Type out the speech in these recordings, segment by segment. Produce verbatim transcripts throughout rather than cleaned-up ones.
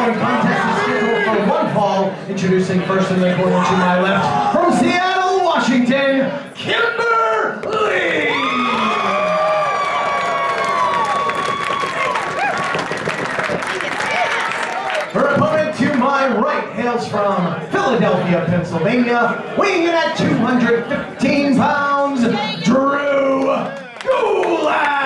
following contest is scheduled for one fall. Introducing first in the corner to my left, from Seattle, Washington, Kimber. Her opponent to my right hails from Philadelphia, Pennsylvania, weighing in at two hundred fifteen pounds, Gulak!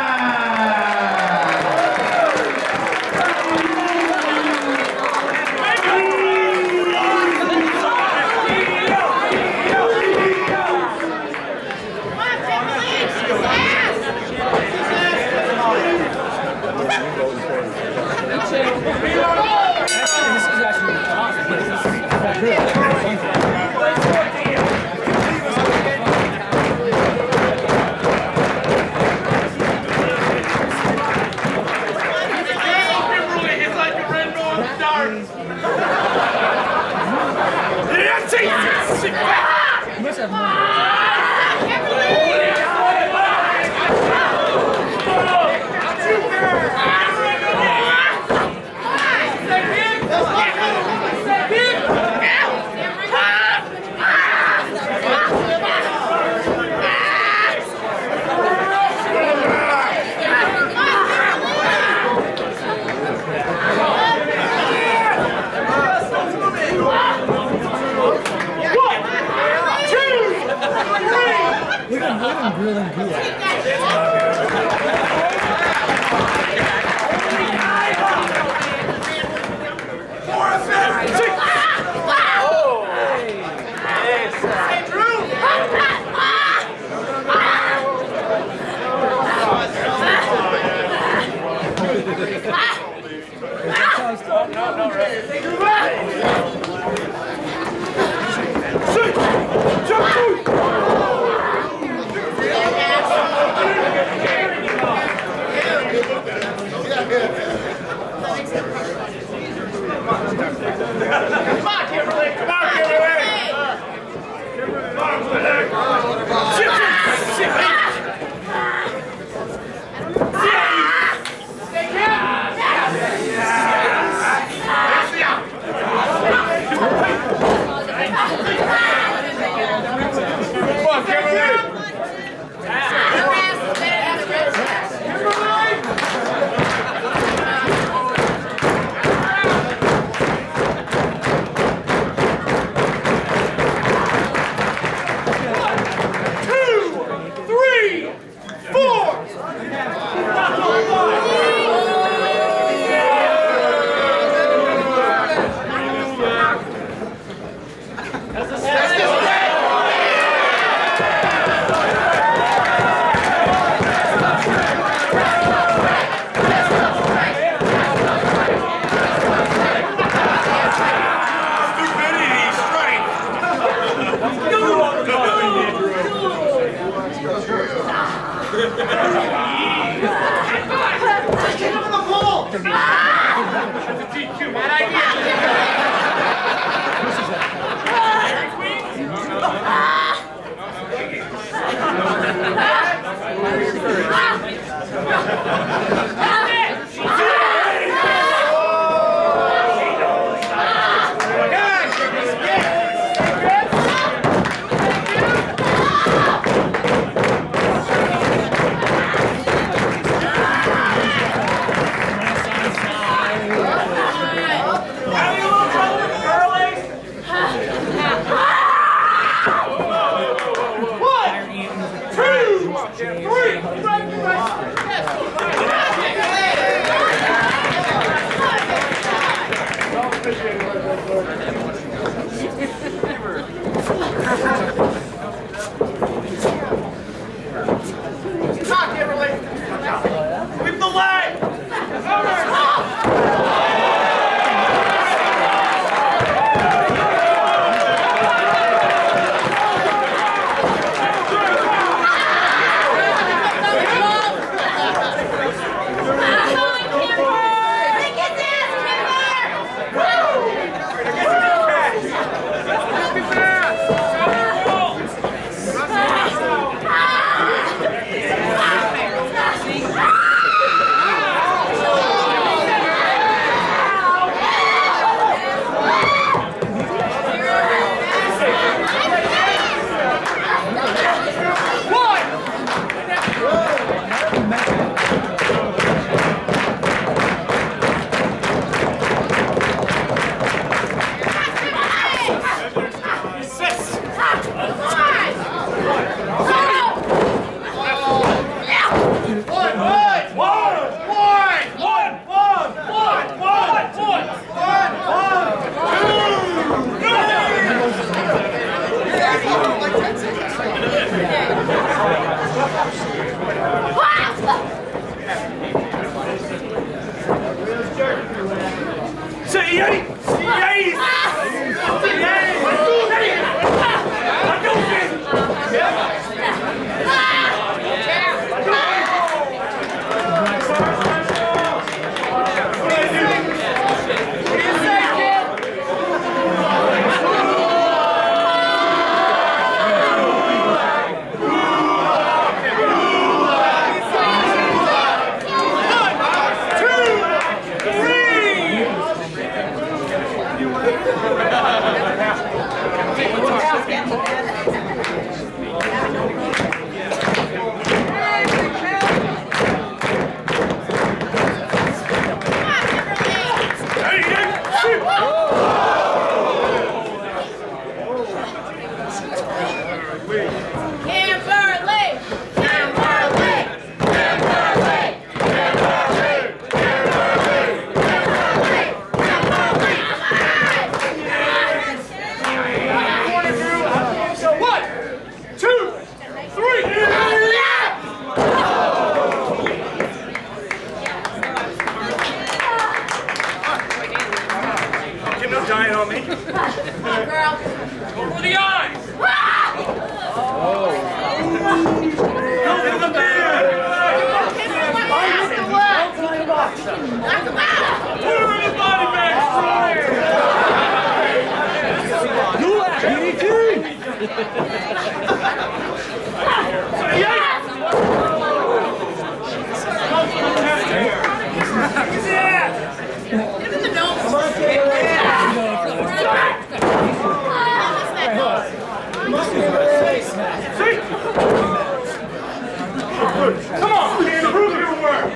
Grilling Gulak. Come on, Kimberly! Come on, Kimberly! Come on, Gulak! Shit! Shit! Stay here! Come on, Kimberly! Three! Come on, man, prove your work.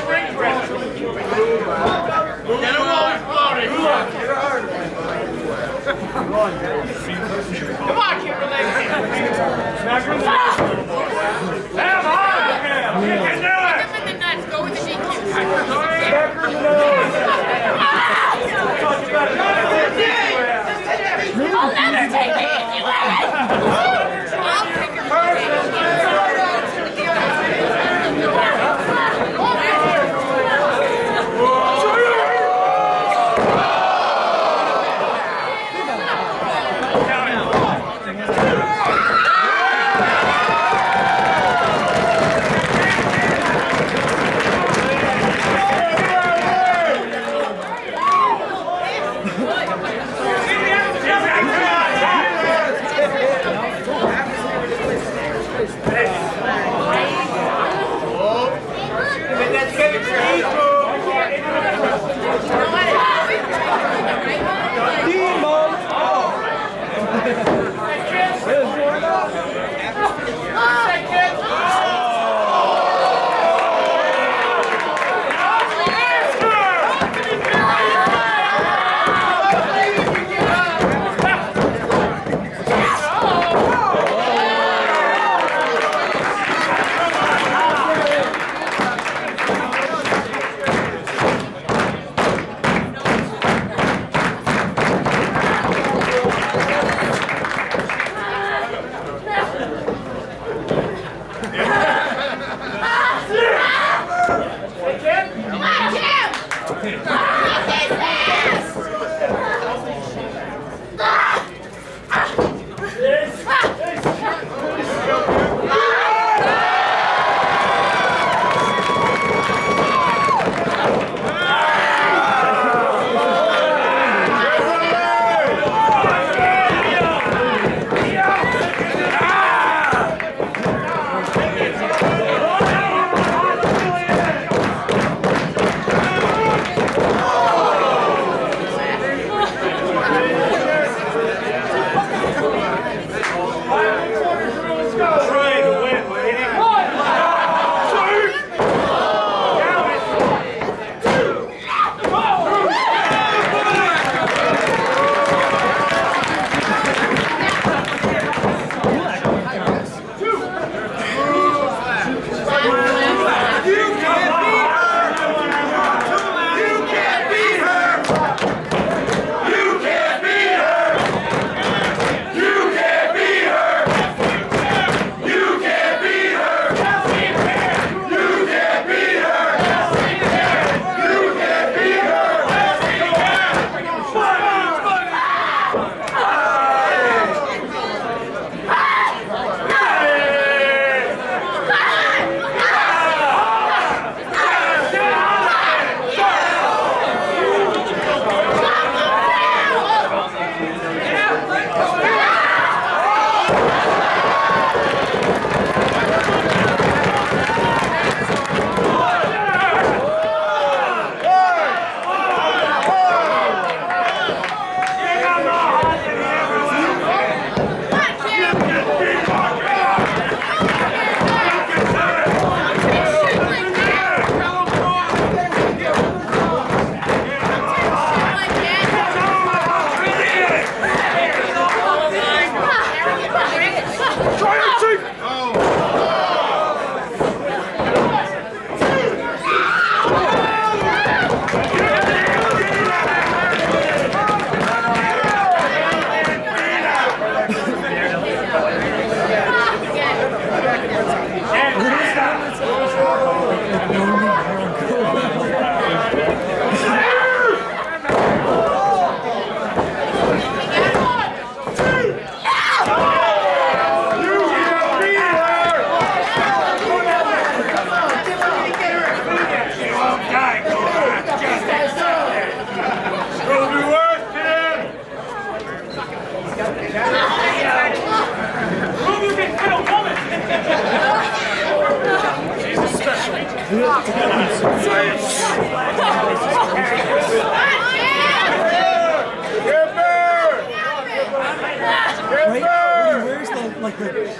ring dress. Get him while he's floating. Come on, Kimber. Smack her in the nuts. Have hard. You can do it. Give him the nuts. Go with the D Q. Smack her in the nose. I'll never take it anyway. I'll pick her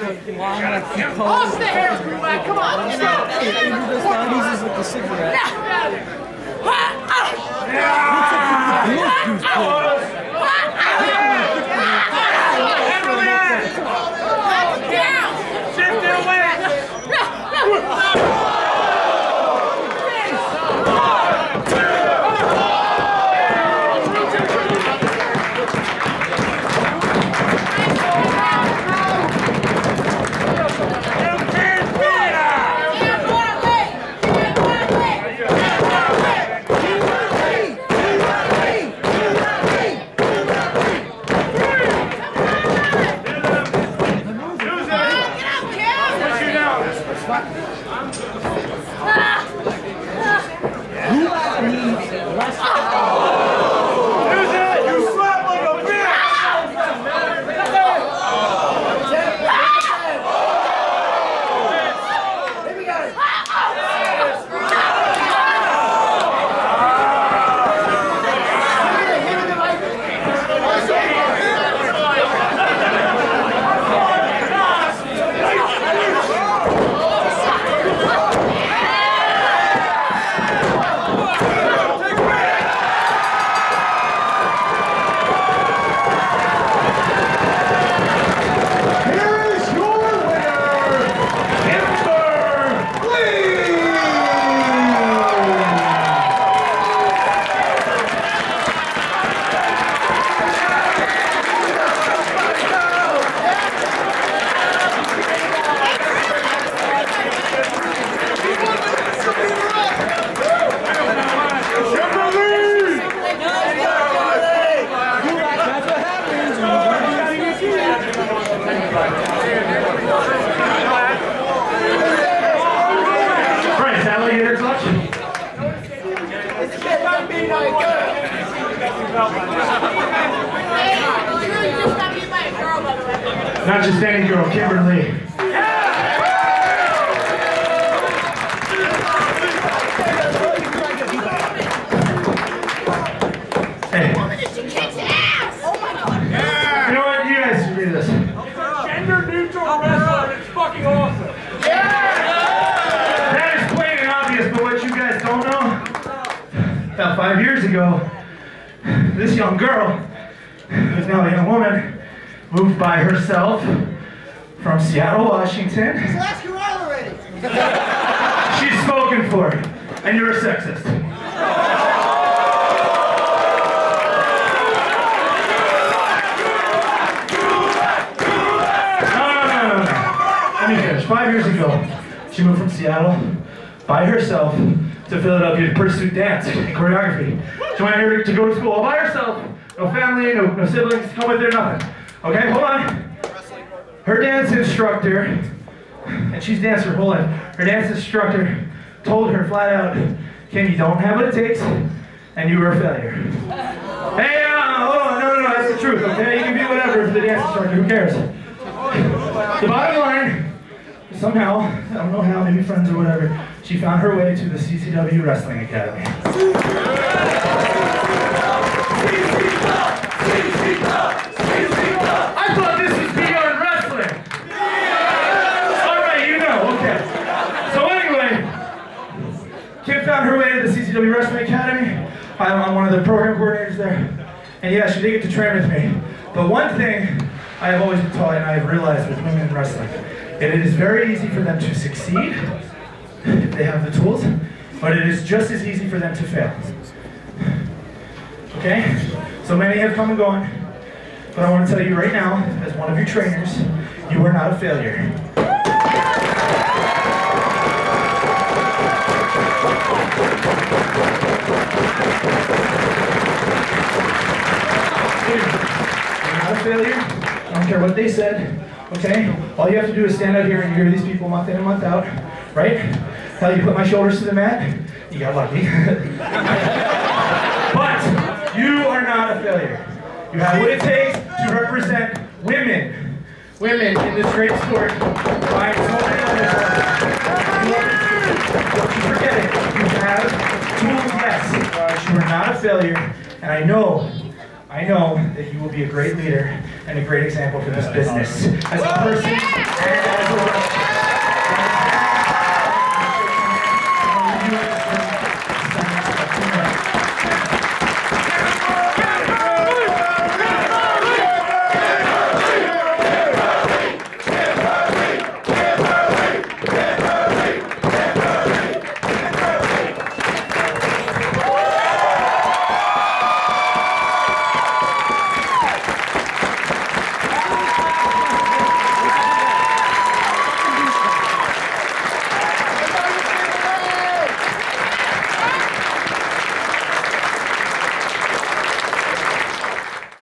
Oh, stay here, Gulak. Come on, stop. He's just with the cigarette. Shift it away! Not just any girl, Kimber. Hey. You know what? You guys should read this. Gender neutral wrestling. It's fucking awesome. That is plain and obvious, but what you guys don't know, about five years ago, this young girl, who's now a young woman, moved by herself from Seattle, Washington. Ask her out already. She's spoken for, and you're a sexist. No, no, no, no, no. Let me finish. Five years ago, she moved from Seattle by herself to Philadelphia to pursue dance and choreography. She went here to go to school all by herself. No family, no, no siblings, come with her, nothing. Okay, hold on. Her dance instructor, and she's dancer, hold on. Her dance instructor told her flat out, Kim, you don't have what it takes, and you were a failure. Hey, uh, hold on, no, no, no, that's the truth, okay? You can be whatever for the dance instructor, who cares? The bottom line, somehow, I don't know how, maybe friends or whatever, she found her way to the C C W Wrestling Academy. I thought this was beyond wrestling. All right, you know, okay. So anyway, Kim found her way to the C C W Wrestling Academy. I'm, I'm one of the program coordinators there. And yeah, she did get to train with me. But one thing I have always been taught and I have realized with women in wrestling, it is very easy for them to succeed if they have the tools, but it is just as easy for them to fail. Okay? So many have come and gone. But I want to tell you right now, as one of your trainers, you are not a failure. You're not a failure. I don't care what they said. Okay? All you have to do is stand out here and hear these people month in and month out. Right? Hell, you put my shoulders to the mat, you got lucky. But you are not a failure. You have what it takes to represent women. Women in this great sport. By so many others. Don't you forget it. You have tools, yes. You are not a failure. And I know I know that you will be a great leader and a great example for this business as a person and as a